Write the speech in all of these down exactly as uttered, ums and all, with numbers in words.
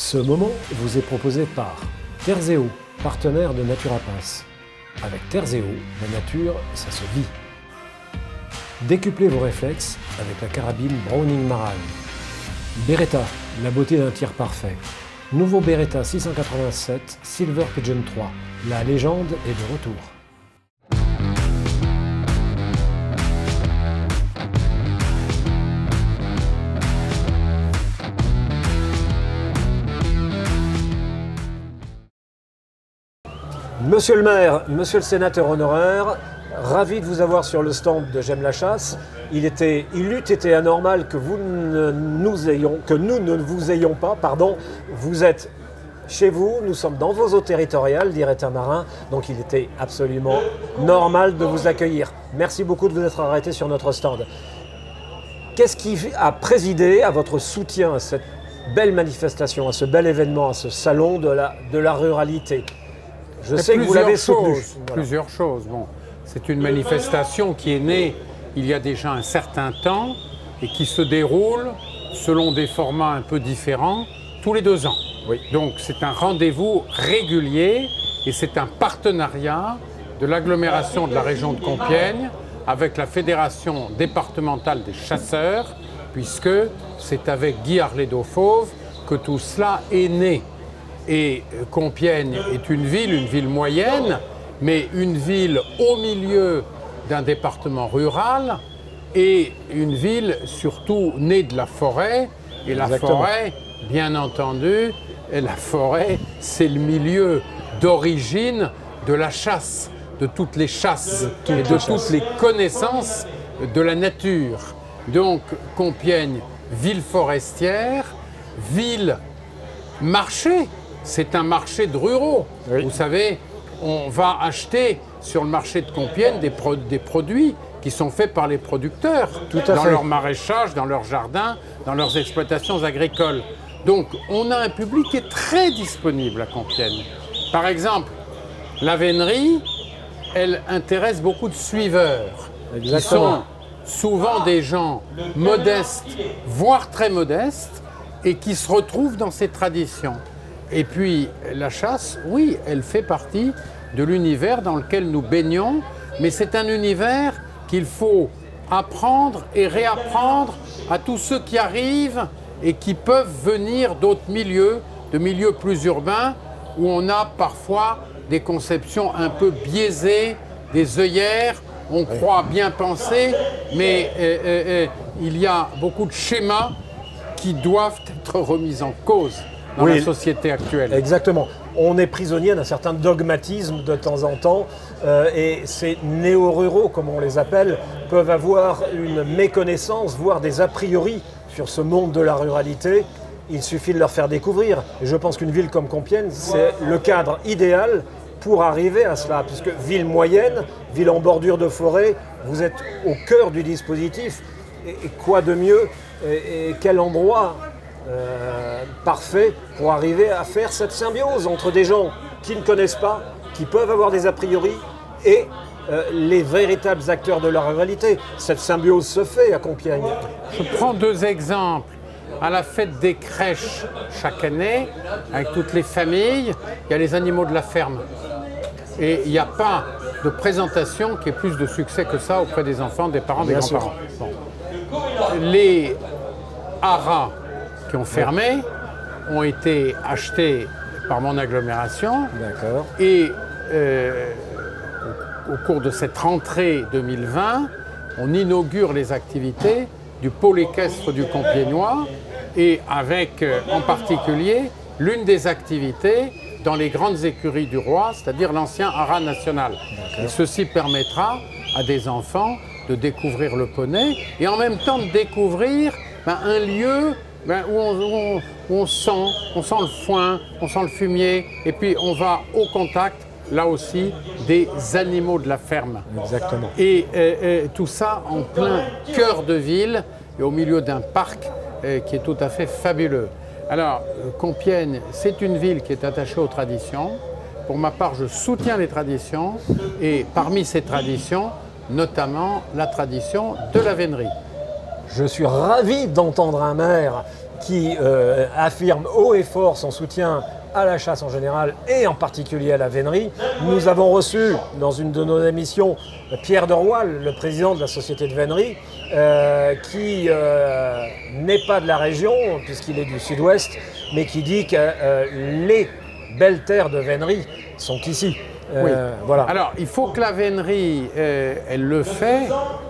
Ce moment vous est proposé par Terzeo, partenaire de Naturapass. Avec Terzeo, la nature, ça se vit. Décuplez vos réflexes avec la carabine Browning Marane. Beretta, la beauté d'un tir parfait. Nouveau Beretta six cent quatre-vingt-sept Silver Pigeon trois. La légende est de retour. Monsieur le maire, monsieur le sénateur honoraire, ravi de vous avoir sur le stand de J'aime la chasse. Il, était, il eût été anormal que, vous ne nous ayons, que nous ne vous ayons pas. Pardon. Vous êtes chez vous, nous sommes dans vos eaux territoriales, dirait un marin. Donc il était absolument normal de vous accueillir. Merci beaucoup de vous être arrêté sur notre stand. Qu'est-ce qui a présidé à votre soutien à cette belle manifestation, à ce bel événement, à ce salon de la, de la ruralité ? Je sais que vous l'avez soutenu. Voilà. Plusieurs choses. Bon, c'est une manifestation qui est née il y a déjà un certain temps et qui se déroule selon des formats un peu différents tous les deux ans. Oui. Donc c'est un rendez-vous régulier et c'est un partenariat de l'agglomération de la région de Compiègne avec la Fédération départementale des chasseurs, puisque c'est avec Guy Harlé-Dauphauve que tout cela est né. Et Compiègne est une ville, une ville moyenne, mais une ville au milieu d'un département rural et une ville surtout née de la forêt. Et la Exactement. forêt, bien entendu, et la forêt, c'est le milieu d'origine de la chasse, de toutes les chasses de et de toutes chasses. les connaissances de la nature. Donc Compiègne, ville forestière, ville marché. C'est un marché de ruraux. Oui. Vous savez, on va acheter sur le marché de Compiègne des, pro des produits qui sont faits par les producteurs, Tout à dans fait. leur maraîchage, dans leurs jardins, dans leurs exploitations agricoles. Donc, on a un public qui est très disponible à Compiègne. Par exemple, la vénerie, elle intéresse beaucoup de suiveurs. Exactement. Qui sont souvent des gens modestes, voire très modestes, et qui se retrouvent dans ces traditions. Et puis, la chasse, oui, elle fait partie de l'univers dans lequel nous baignons, mais c'est un univers qu'il faut apprendre et réapprendre à tous ceux qui arrivent et qui peuvent venir d'autres milieux, de milieux plus urbains, où on a parfois des conceptions un peu biaisées, des œillères, on croit bien penser, mais euh, euh, euh, il y a beaucoup de schémas qui doivent être remis en cause dans oui, la société actuelle. Exactement. On est prisonnier d'un certain dogmatisme de temps en temps euh, et ces néo-ruraux, comme on les appelle, peuvent avoir une méconnaissance, voire des a priori sur ce monde de la ruralité. Il suffit de leur faire découvrir. Et je pense qu'une ville comme Compiègne, c'est le cadre idéal pour arriver à cela, puisque ville moyenne, ville en bordure de forêt, vous êtes au cœur du dispositif. Et, et quoi de mieux et, et quel endroit Euh, parfait pour arriver à faire cette symbiose entre des gens qui ne connaissent pas, qui peuvent avoir des a priori et euh, les véritables acteurs de la ruralité. Cette symbiose se fait à Compiègne. Je prends deux exemples. À la fête des crèches chaque année, avec toutes les familles, il y a les animaux de la ferme. Et il n'y a pas de présentation qui ait plus de succès que ça auprès des enfants, des parents, des grands-parents. Bon. Les haras qui ont fermé, ont été achetés par mon agglomération. D'accord. Et euh, au, au cours de cette rentrée deux mille vingt, on inaugure les activités du pôle équestre du Compiègnois et avec euh, en particulier l'une des activités dans les grandes écuries du roi, c'est-à-dire l'ancien haras national. Et ceci permettra à des enfants de découvrir le poney et en même temps de découvrir ben, un lieu Ben, où, on, où, on, où on sent, on sent le foin, on sent le fumier, et puis on va au contact, là aussi, des animaux de la ferme. Exactement. Et, et, et tout ça en plein cœur de ville, et au milieu d'un parc et, qui est tout à fait fabuleux. Alors, Compiègne, c'est une ville qui est attachée aux traditions. Pour ma part, je soutiens les traditions, et parmi ces traditions, notamment la tradition de la vénerie. Je suis ravi d'entendre un maire qui euh, affirme haut et fort son soutien à la chasse en général et en particulier à la vénerie. Nous avons reçu dans une de nos émissions Pierre de Roal, le président de la société de vénerie, euh, qui euh, n'est pas de la région puisqu'il est du sud-ouest, mais qui dit que euh, les belles terres de vénerie sont ici. Euh, oui. Voilà. Alors, il faut que la vénerie, euh, elle le fait,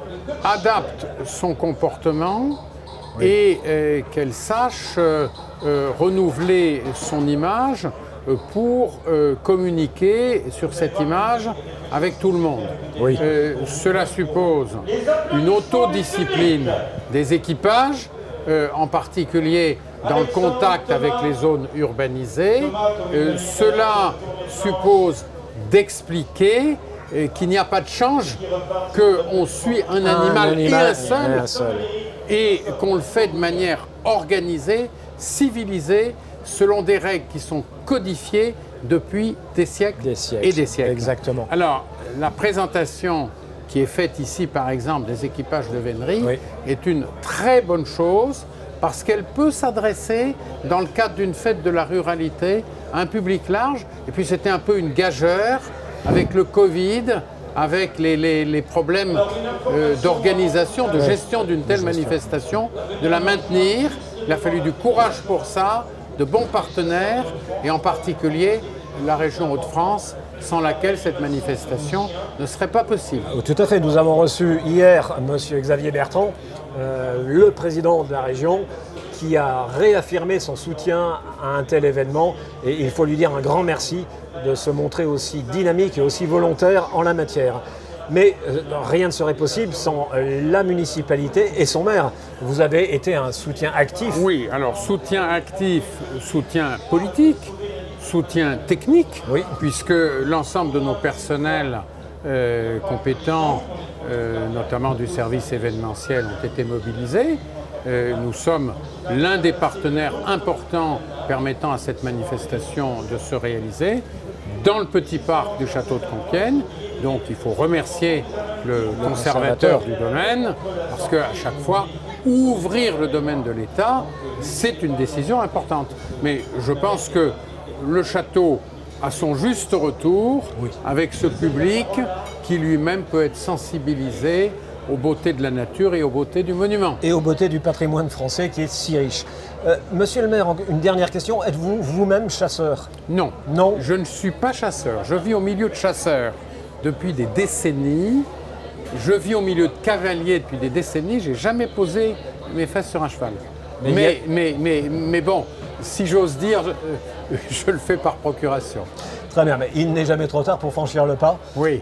adapte son comportement oui. et euh, qu'elle sache euh, euh, renouveler son image euh, pour euh, communiquer sur cette image avec tout le monde. Oui. Euh, cela suppose une autodiscipline des équipages, euh, en particulier dans le contact avec les zones urbanisées. Euh, cela suppose d'expliquer euh, qu'il n'y a pas de change, qu'on suit un, un animal, animal et un seul, et, un seul. et qu'on le fait de manière organisée, civilisée, selon des règles qui sont codifiées depuis des siècles, des siècles. et des siècles. Exactement. Alors, la présentation qui est faite ici, par exemple, des équipages de vénerie, oui. est une très bonne chose, parce qu'elle peut s'adresser, dans le cadre d'une fête de la ruralité, à un public large. Et puis c'était un peu une gageure avec le Covid, avec les, les, les problèmes euh, d'organisation, de gestion d'une telle manifestation, de la maintenir. Il a fallu du courage pour ça, de bons partenaires, et en particulier la région Hauts-de-France, sans laquelle cette manifestation ne serait pas possible. Tout à fait. Nous avons reçu hier M. Xavier Bertrand, euh, le président de la région, qui a réaffirmé son soutien à un tel événement. Et il faut lui dire un grand merci de se montrer aussi dynamique et aussi volontaire en la matière. Mais euh, rien ne serait possible sans euh, la municipalité et son maire. Vous avez été un soutien actif. Oui, alors soutien actif, soutien politique, soutien technique, oui. puisque l'ensemble de nos personnels euh, compétents, euh, notamment du service événementiel, ont été mobilisés. Euh, nous sommes l'un des partenaires importants permettant à cette manifestation de se réaliser dans le petit parc du château de Compiègne. Donc il faut remercier le, le conservateur, conservateur du domaine, parce qu'à chaque fois, ouvrir le domaine de l'État, c'est une décision importante. Mais je pense que le château a son juste retour oui. avec ce public qui lui-même peut être sensibilisé aux beautés de la nature et aux beautés du monument. Et aux beautés du patrimoine français qui est si riche. Euh, Monsieur le maire, une dernière question. Êtes-vous vous-même chasseur? Non. Non. Je ne suis pas chasseur. Je vis au milieu de chasseurs depuis des décennies. Je vis au milieu de cavaliers depuis des décennies. Je n'ai jamais posé mes fesses sur un cheval. Mais, mais, a... mais, mais, mais bon, si j'ose dire, je, je le fais par procuration. Très bien, mais il n'est jamais trop tard pour franchir le pas. Oui.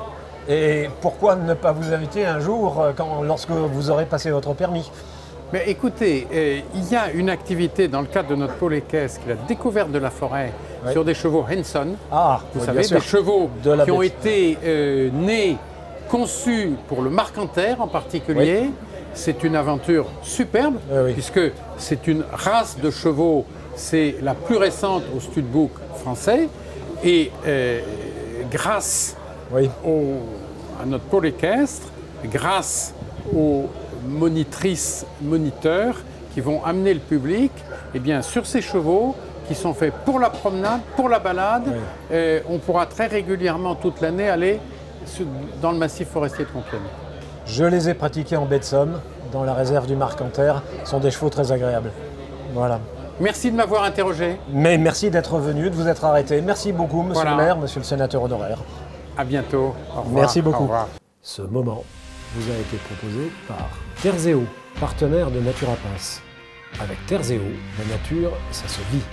Et pourquoi ne pas vous inviter un jour quand, lorsque vous aurez passé votre permis? Mais écoutez, euh, il y a une activité dans le cadre de notre pôle équestre, la découverte de la forêt oui. sur des chevaux Henson. Ah, vous oui, savez, des chevaux de qui bête. ont été euh, nés, conçus pour le marcanter en particulier. Oui. C'est une aventure superbe, oui, oui. puisque c'est une race de chevaux, c'est la plus récente au studbook français. Et euh, grâce oui. au, à notre pôle équestre, grâce aux monitrices, moniteurs qui vont amener le public eh bien, sur ces chevaux qui sont faits pour la promenade, pour la balade. Oui. Euh, on pourra très régulièrement toute l'année aller sur, dans le massif forestier de Compiègne. Je les ai pratiqués en baie de Somme, dans la réserve du Marcanter. Ce sont des chevaux très agréables. Voilà. Merci de m'avoir interrogé. Mais merci d'être venu, de vous être arrêté. Merci beaucoup, monsieur voilà. le maire, monsieur le sénateur honoraire. À bientôt. Au revoir. Merci beaucoup. Au revoir. Ce moment vous a été proposé par Terzeo, partenaire de Naturapass. Avec Terzeo, la nature, ça se vit.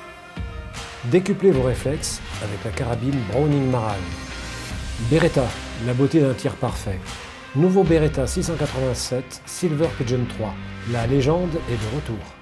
Décuplez vos réflexes avec la carabine Browning Marane. Beretta, la beauté d'un tir parfait. Nouveau Beretta six cent quatre-vingt-sept Silver Pigeon trois. La légende est de retour.